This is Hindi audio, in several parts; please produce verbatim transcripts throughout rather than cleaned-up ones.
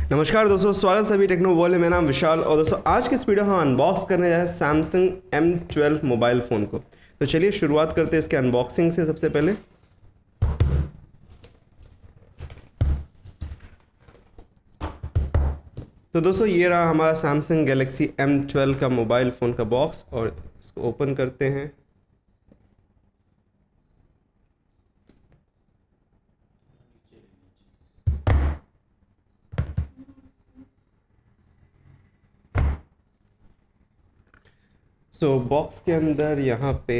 नमस्कार दोस्तों, स्वागत सभी टेक्नो वर्ल्ड में। मेरा नाम विशाल और दोस्तों आज के इस वीडियो हम अनबॉक्स करने जा रहे हैं Samsung M twelve mobile phone को। तो चलिए शुरुआत करते हैं इसके अनबॉक्सिंग से। सबसे पहले तो दोस्तों ये रहा हमारा सैमसंग गैलेक्सी एम ट्वेल्व का मोबाइल फ़ोन का बॉक्स और इसको ओपन करते हैं। सो so, बॉक्स के अंदर यहाँ पे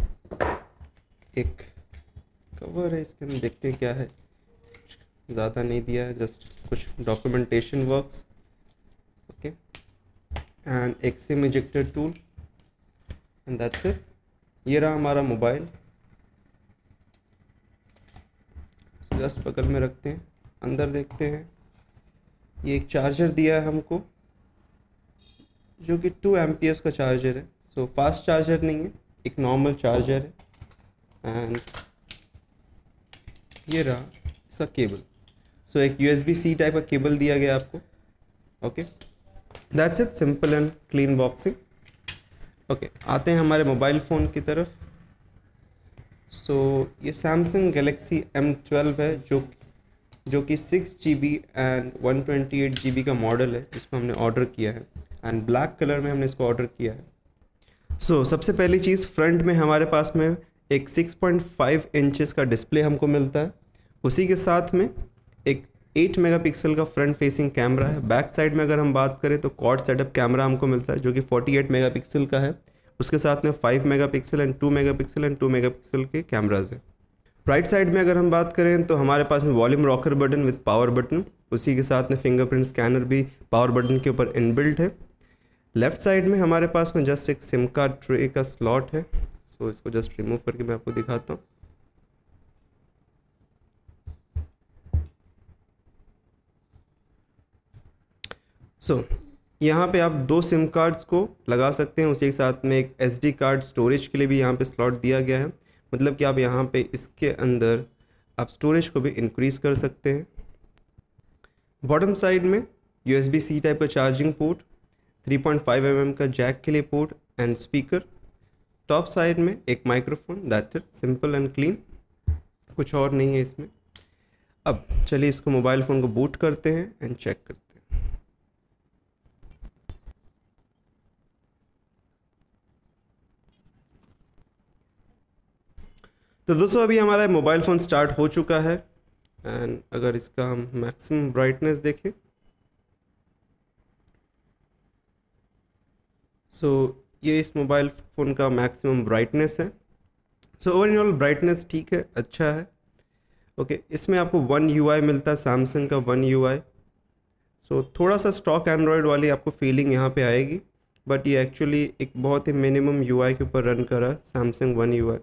एक कवर है, इसके अंदर देखते हैं क्या है। ज़्यादा नहीं दिया है, जस्ट कुछ डॉक्यूमेंटेशन वर्क्स, ओके, एंड एक SIM ejector tool and that's it. ये रहा हमारा मोबाइल, जस्ट बगल में रखते हैं। अंदर देखते हैं, ये एक चार्जर दिया है हमको जो कि टू एम्पियर्स का चार्जर है। सो so, फास्ट चार्जर नहीं है, एक नॉर्मल चार्जर है। एंड ये रहा इसका केबल। सो so, एक U S B C type का केबल दिया गया आपको। Okay, that's it, simple and clean boxing. Okay, आते हैं हमारे मोबाइल फ़ोन की तरफ। सो so, ये सैमसंग गैलेक्सी एम ट्वेल्व है जो जो कि six G B and one twenty eight G B का मॉडल है, जिसको हमने ऑर्डर किया है एंड ब्लैक कलर में हमने इसको ऑर्डर किया है। सो so, सबसे पहली चीज़, फ्रंट में हमारे पास में एक सिक्स पॉइंट फाइव इंचेस का डिस्प्ले हमको मिलता है। उसी के साथ में एक एट मेगापिक्सल का फ्रंट फेसिंग कैमरा है। बैक साइड में अगर हम बात करें तो क्वाड सेटअप कैमरा हमको मिलता है जो कि फोर्टी एट मेगापिक्सल का है। उसके साथ में five megapixel and two megapixel and two megapixel के कैमराज हैं। राइट साइड में अगर हम बात करें तो हमारे पास में volume rocker button with power button, उसी के साथ में फिंगरप्रिंट स्कैनर भी पावर बटन के ऊपर इनबिल्ट है। लेफ्ट साइड में हमारे पास में जस्ट एक सिम कार्ड ट्रे का स्लॉट है। सो so, इसको जस्ट रिमूव करके मैं आपको दिखाता हूँ। सो so, यहाँ पे आप दो सिम कार्ड्स को लगा सकते हैं। उसी के साथ में एक एस डी कार्ड स्टोरेज के लिए भी यहाँ पे स्लॉट दिया गया है। मतलब कि आप यहाँ पे इसके अंदर आप स्टोरेज को भी इंक्रीज़ कर सकते हैं। बॉटम साइड में U S B C type का charging port, three point five M M का जैक के लिए port and speaker. Top side में एक microphone, that's it, simple and clean, कुछ और नहीं है इसमें। अब चलिए इसको मोबाइल फ़ोन को बूट करते हैं एंड चेक करते हैं। तो दोस्तों अभी हमारा मोबाइल फ़ोन स्टार्ट हो चुका है एंड अगर इसका हम मैक्सिमम ब्राइटनेस देखें सो so, ये इस मोबाइल फ़ोन का मैक्सिमम ब्राइटनेस है। सो ओवरऑल ब्राइटनेस ठीक है, अच्छा है। ओके okay, इसमें आपको वन यूआई मिलता है, सैमसंग का वन यूआई। सो थोड़ा सा स्टॉक एंड्रॉयड वाली आपको फीलिंग यहाँ पे आएगी, बट ये एक्चुअली एक बहुत ही मिनिमम यूआई के ऊपर रन कर रहा है, सैमसंग वन यूआई।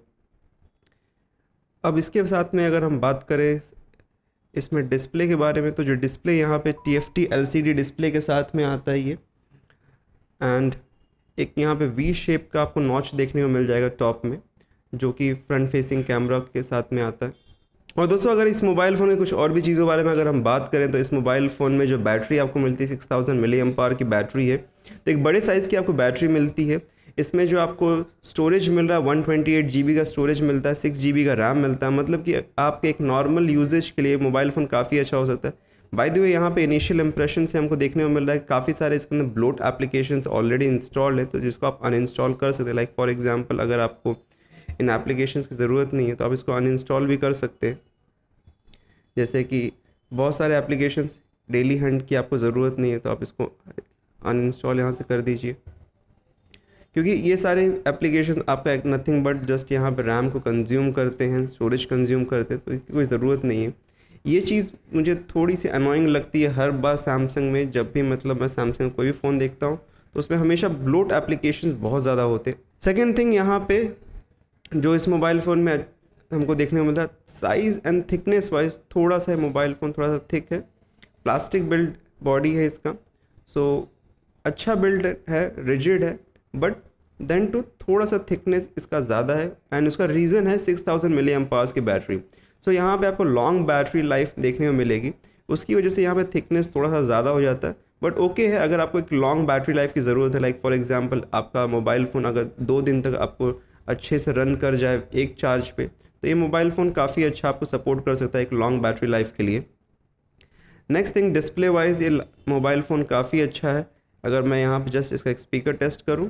अब इसके साथ में अगर हम बात करें इसमें डिस्प्ले के बारे में, तो जो डिस्प्ले यहाँ पे T F T L C D display के साथ में आता है ये, एंड एक यहाँ पे वी शेप का आपको नॉच देखने को मिल जाएगा टॉप में, जो कि फ्रंट फेसिंग कैमरा के साथ में आता है। और दोस्तों अगर इस मोबाइल फ़ोन में कुछ और भी चीज़ों के बारे में अगर हम बात करें तो इस मोबाइल फ़ोन में जो बैटरी आपको मिलती है six thousand milli amp hour की बैटरी है। तो एक बड़े साइज़ की आपको बैटरी मिलती है। इसमें जो आपको स्टोरेज मिल रहा है one twenty eight G B का स्टोरेज मिलता है, सिक्स जी बी का रैम मिलता है। मतलब कि आपके एक नॉर्मल यूजेज के लिए मोबाइल फ़ोन काफ़ी अच्छा हो सकता है। बाय द वे यहाँ पे इनिशियल इंप्रेशन से हमको देखने को मिल रहा है काफ़ी सारे इसके अंदर ब्लोट एप्लीकेशंस ऑलरेडी इंस्टॉल्ड हैं, तो जिसको आप अनइंस्टॉल कर सकते हैं। लाइक फॉर एग्जांपल अगर आपको इन एप्लीकेशंस की ज़रूरत नहीं है तो आप इसको अनइंस्टॉल भी कर सकते हैं। जैसे कि बहुत सारे एप्लीकेशंस डेली हंट की आपको ज़रूरत नहीं है तो आप इसको अनइंस्टॉल यहाँ से कर दीजिए, क्योंकि ये सारे एप्लीकेशन आपका एक नथिंग बट जस्ट यहाँ पे रैम को कंज्यूम करते हैं, स्टोरेज कंज्यूम करते हैं, तो इसकी कोई ज़रूरत नहीं है। ये चीज़ मुझे थोड़ी सी अनोइंग लगती है हर बार सैमसंग में। जब भी मतलब मैं सैमसंग कोई भी फ़ोन देखता हूँ तो उसमें हमेशा ब्लोट एप्लीकेशन बहुत ज़्यादा होते हैं। सेकेंड थिंग, यहाँ पे जो इस मोबाइल फ़ोन में हमको देखने को मिलता है, साइज़ एंड थिकनेस वाइज थोड़ा सा मोबाइल फ़ोन थोड़ा सा थिक है। प्लास्टिक बिल्ड बॉडी है इसका, सो अच्छा बिल्ड है, रिजिड है, बट देन टू थोड़ा सा थिकनेस इसका ज़्यादा है एंड उसका रीज़न है six thousand milli amp hours की बैटरी। सो यहाँ पे आपको लॉन्ग बैटरी लाइफ देखने को मिलेगी। उसकी वजह से यहाँ पे थिकनेस थोड़ा सा ज़्यादा हो जाता है, बट ओके है। अगर आपको एक लॉन्ग बैटरी लाइफ की ज़रूरत है, लाइक फॉर एग्जांपल आपका मोबाइल फ़ोन अगर दो दिन तक आपको अच्छे से रन कर जाए एक चार्ज पे, तो ये मोबाइल फ़ोन काफ़ी अच्छा आपको सपोर्ट कर सकता है एक लॉन्ग बैटरी लाइफ के लिए। नेक्स्ट थिंग, डिस्प्ले वाइज ये मोबाइल फ़ोन काफ़ी अच्छा है। अगर मैं यहाँ पे जस्ट इसका एक स्पीकर टेस्ट करूँ,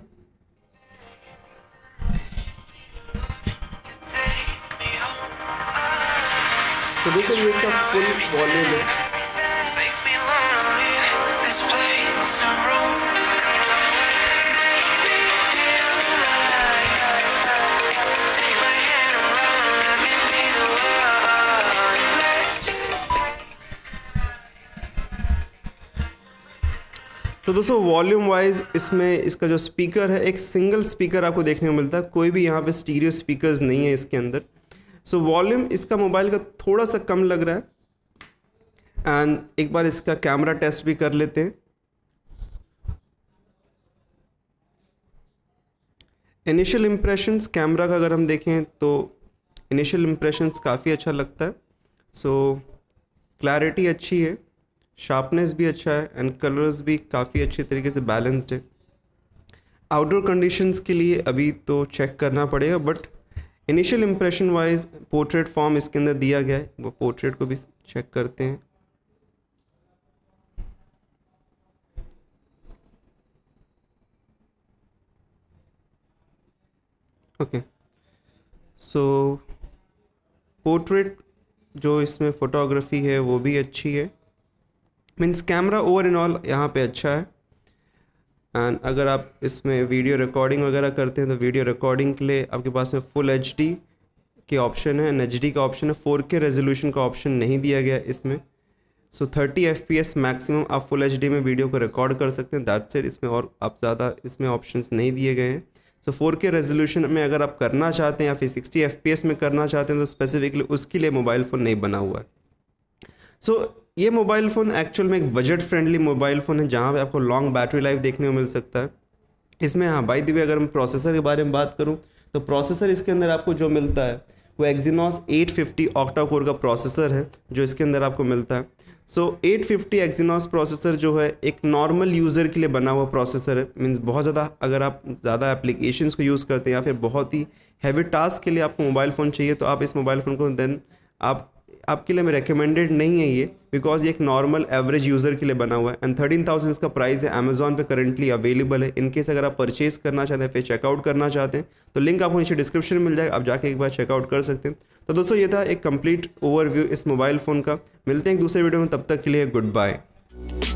तो देखो ये इसका फुल वॉल्यूम है। तो दोस्तों वॉल्यूम वाइज इसमें इसका जो स्पीकर है, एक सिंगल स्पीकर आपको देखने को मिलता है, कोई भी यहाँ पे स्टीरियो स्पीकर्स नहीं है इसके अंदर। सो वॉल्यूम इसका मोबाइल का थोड़ा सा कम लग रहा है। एंड एक बार इसका कैमरा टेस्ट भी कर लेते हैं। इनिशियल इम्प्रेशंस कैमरा का अगर हम देखें तो इनिशियल इम्प्रेशंस काफ़ी अच्छा लगता है। सो क्लैरिटी अच्छी है, शार्पनेस भी अच्छा है, एंड कलर्स भी काफ़ी अच्छी तरीके से बैलेंस्ड है। आउटडोर कंडीशंस के लिए अभी तो चेक करना पड़ेगा, but initial impression wise portrait form इसके अंदर दिया गया है, वो पोर्ट्रेट को भी चेक करते हैं। ओके, सो पोर्ट्रेट जो इसमें फ़ोटोग्राफी है वो भी अच्छी है, means camera over in all यहाँ पे अच्छा है। एंड अगर आप इसमें वीडियो रिकॉर्डिंग वगैरह करते हैं तो वीडियो रिकॉर्डिंग के लिए आपके पास में फुल एच डी के ऑप्शन है, एंड एच डी का ऑप्शन है, फोर के रेजोल्यूशन का ऑप्शन नहीं दिया गया इसमें। So thirty F P S maximum आप फुल एच डी में वीडियो को रिकॉर्ड कर सकते हैं, दैट्स इट। इसमें और आप ज़्यादा इसमें ऑप्शंस नहीं दिए गए हैं। सो फोर के रेजोल्यूशन में अगर आप करना चाहते हैं या फिर सिक्सटी एफ पी एस में करना चाहते हैं तो स्पेसिफिकली उसके लिए मोबाइल फ़ोन नहीं बना हुआ है। सो so, ये मोबाइल फ़ोन एक्चुअल में एक बजट फ्रेंडली मोबाइल फ़ोन है जहाँ पे आपको लॉन्ग बैटरी लाइफ देखने को मिल सकता है इसमें। हाँ, बाय द वे अगर मैं प्रोसेसर के बारे में बात करूँ तो प्रोसेसर इसके अंदर आपको जो मिलता है वो Exynos eight fifty octa core का प्रोसेसर है जो इसके अंदर आपको मिलता है। So eight fifty Exynos processor जो है एक नॉर्मल यूज़र के लिए बना हुआ प्रोसेसर है, मीन्स बहुत ज़्यादा अगर आप ज़्यादा एप्लीकेशंस को यूज़ करते हैं या फिर बहुत ही हैवी टास्क के लिए आपको मोबाइल फ़ोन चाहिए तो आप इस मोबाइल फ़ोन को देन आप आपके लिए मैं रिकमेंडेड नहीं है ये, बिकॉज ये एक नॉर्मल एवरेज यूज़र के लिए बना हुआ है। एंड थर्टीन थाउजेंड इसका प्राइस है, अमेजॉन पे करंटली अवेलेबल है। इन केस अगर आप परचेज करना चाहते हैं फिर चेकआउट करना चाहते हैं तो लिंक आपको नीचे डिस्क्रिप्शन में मिल जाएगा, आप जाके एक बार चेकआउट कर सकते हैं। तो दोस्तों ये था एक कंप्लीट ओवरव्यू इस मोबाइल फ़ोन का। मिलते हैं एक दूसरे वीडियो में, तब तक के लिए गुड बाय।